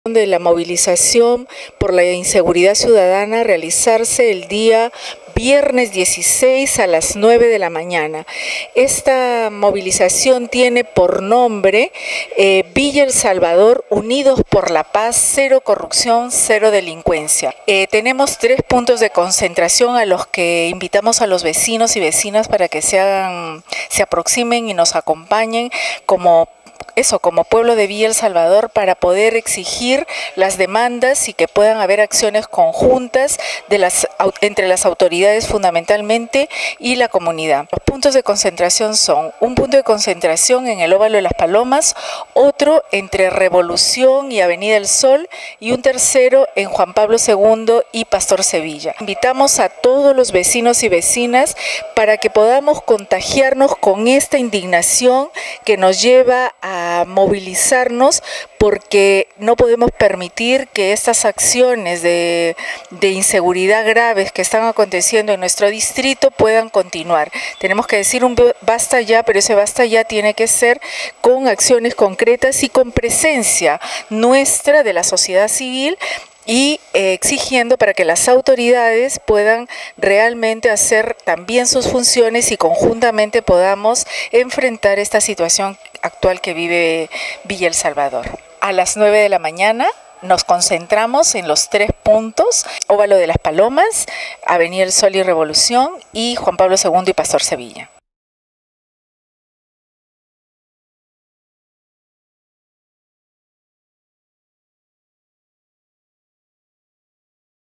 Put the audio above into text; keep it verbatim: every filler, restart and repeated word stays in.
De la movilización por la inseguridad ciudadana realizarse el día viernes dieciséis a las nueve de la mañana. Esta movilización tiene por nombre eh, Villa El Salvador, Unidos por la Paz, Cero Corrupción, Cero Delincuencia. Eh, tenemos tres puntos de concentración a los que invitamos a los vecinos y vecinas para que se, hagan, se aproximen y nos acompañen como eso, como pueblo de Villa El Salvador, para poder exigir las demandas y que puedan haber acciones conjuntas de las, entre las autoridades fundamentalmente y la comunidad. Los puntos de concentración son un punto de concentración en el Óvalo de las Palomas, otro entre Revolución y Avenida El Sol y un tercero en Juan Pablo segundo y Pastor Sevilla. Invitamos a todos los vecinos y vecinas para que podamos contagiarnos con esta indignación que nos lleva a a movilizarnos, porque no podemos permitir que estas acciones de, de inseguridad graves que están aconteciendo en nuestro distrito puedan continuar. Tenemos que decir un basta ya, pero ese basta ya tiene que ser con acciones concretas y con presencia nuestra de la sociedad civil, y eh, exigiendo para que las autoridades puedan realmente hacer también sus funciones y conjuntamente podamos enfrentar esta situación actual que vive Villa El Salvador. A las nueve de la mañana nos concentramos en los tres puntos: Óvalo de las Palomas, Avenida El Sol y Revolución, y Juan Pablo segundo y Pastor Sevilla.